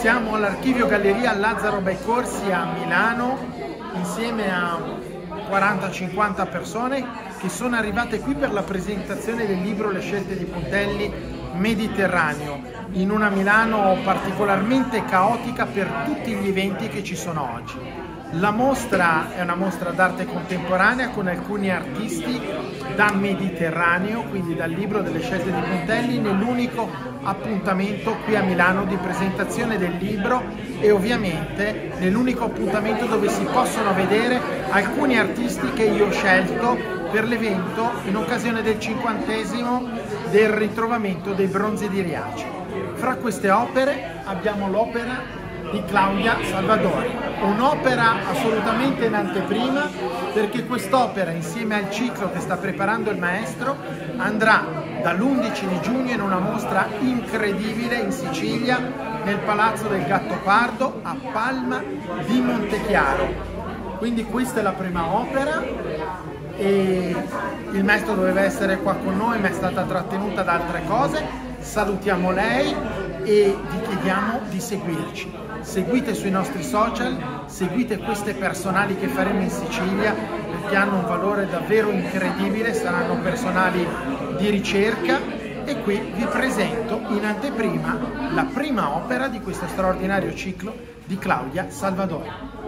Siamo all'Archivio Galleria Lazzaro bei Corsi a Milano insieme a 40-50 persone che sono arrivate qui per la presentazione del libro Le scelte di Pontelli Mediterraneo, in una Milano particolarmente caotica per tutti gli eventi che ci sono oggi. La mostra è una mostra d'arte contemporanea con alcuni artisti da Mediterraneo, quindi dal libro delle scelte di Pontelli, nell'unico appuntamento qui a Milano di presentazione del libro e ovviamente nell'unico appuntamento dove si possono vedere alcuni artisti che io ho scelto per l'evento in occasione del 50° del ritrovamento dei bronzi di Riace. Fra queste opere abbiamo l'opera di Claudia Salvadori, un'opera assolutamente in anteprima perché quest'opera, insieme al ciclo che sta preparando il maestro, andrà dall'11 di giugno in una mostra incredibile in Sicilia, nel Palazzo del Gattopardo a Palma di Montechiaro. Quindi questa è la prima opera e il maestro doveva essere qua con noi ma è stata trattenuta da altre cose. Salutiamo lei e vi chiediamo di seguirci. Seguite sui nostri social, seguite queste personali che faremo in Sicilia perché hanno un valore davvero incredibile, saranno personali di ricerca e qui vi presento in anteprima la prima opera di questo straordinario ciclo di Claudia Salvadori.